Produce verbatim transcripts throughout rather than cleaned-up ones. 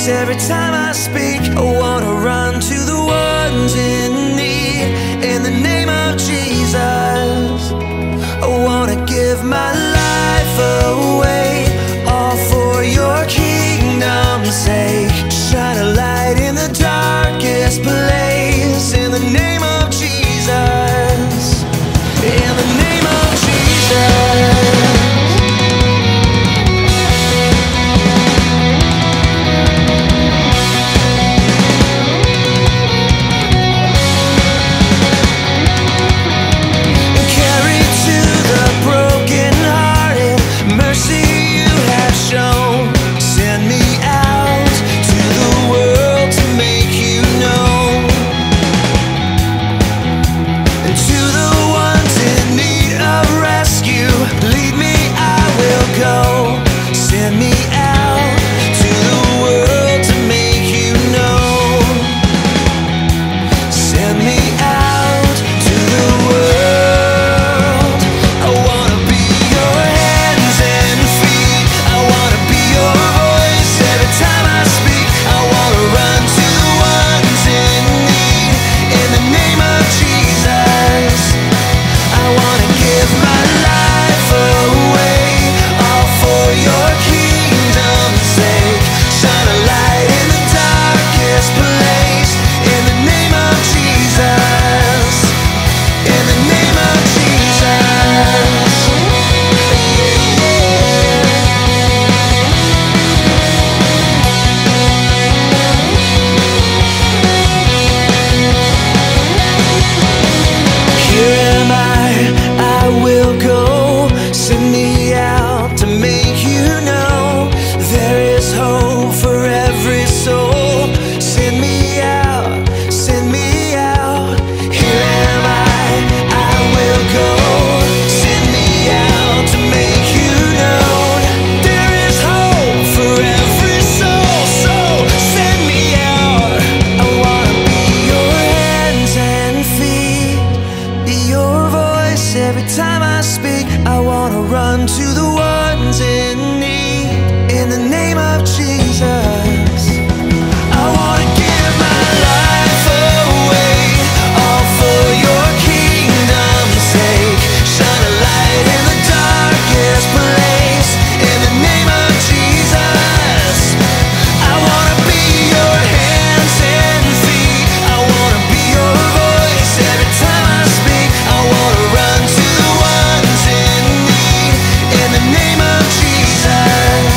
every time I speak. I wanna run to the ones in need. In the name of Jesus, I wanna give my life away, all for your kingdom's sake. Shine a light in the darkest place. In the name of Jesus, in the name of Jesus. Every time I speak, I wanna run to the ones in need. In the name of Jesus, I wanna give my life away, all for your kingdom's sake. Shine a light in the darkest place. In the name of Jesus, I wanna be your hands and feet. I wanna be your voice every time I speak. I wanna run to the ones in need. In the name of Jesus,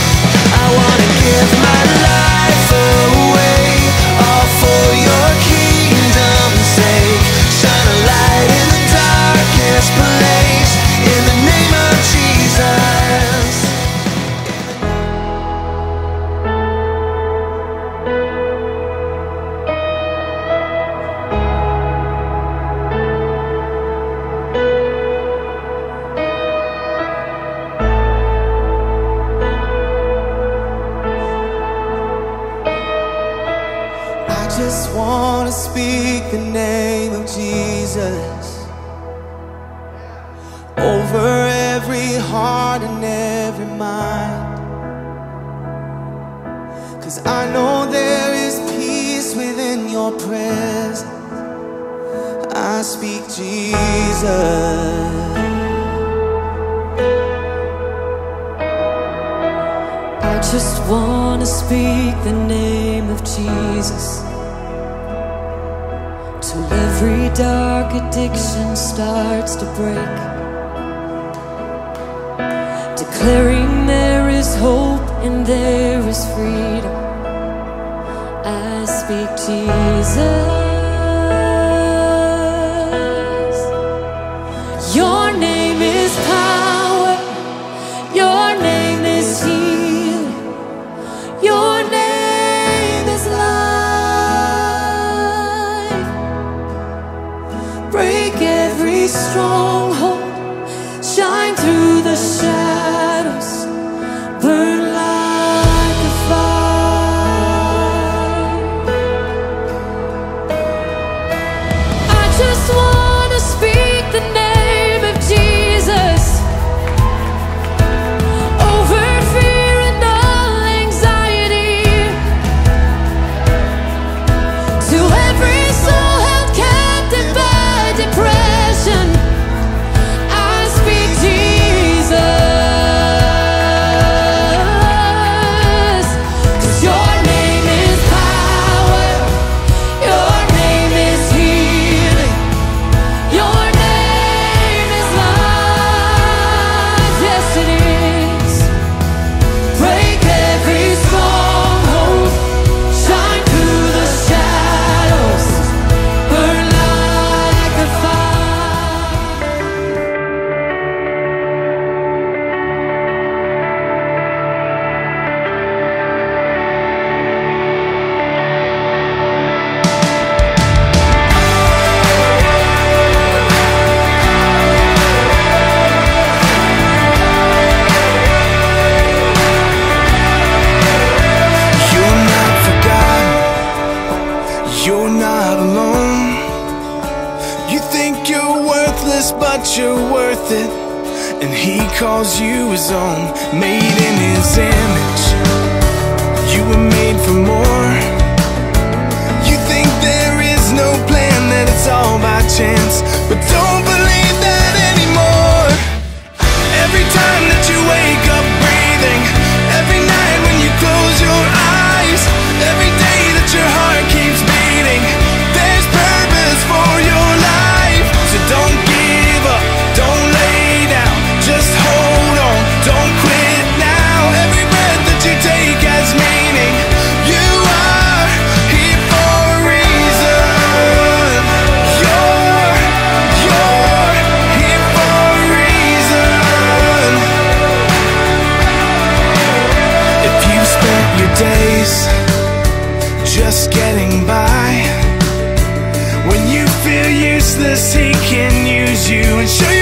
I wanna give my life away, all for your kingdom's sake. Shine a light in the darkest place. In the name of Jesus. I just wanna speak the name of Jesus over every heart and every mind, 'cause I know there is peace within your presence. I speak Jesus. I just wanna speak the name of Jesus till every dark addiction starts to break, declaring there is hope and there is freedom. I speak Jesus. Your name is power, your name is healing, your name is life. Break every stronghold, shine through the shadows, burn like a fire. that you're worth it, and He calls you His own. Made in His image, you were made for more. You think there is no plan, that it's all by chance, but don't believe that anymore. Every time that you wake up breathing, every night when you close your eyes, every day that your heart keeps beating, there's purpose for your life. So don't give up, don't lay down, just hold on, don't quit now. Every breath that you take has meaning. You are here for a reason. You're, you're here for a reason. If you spent your days just getting by, when you feel useless, He can use you and show you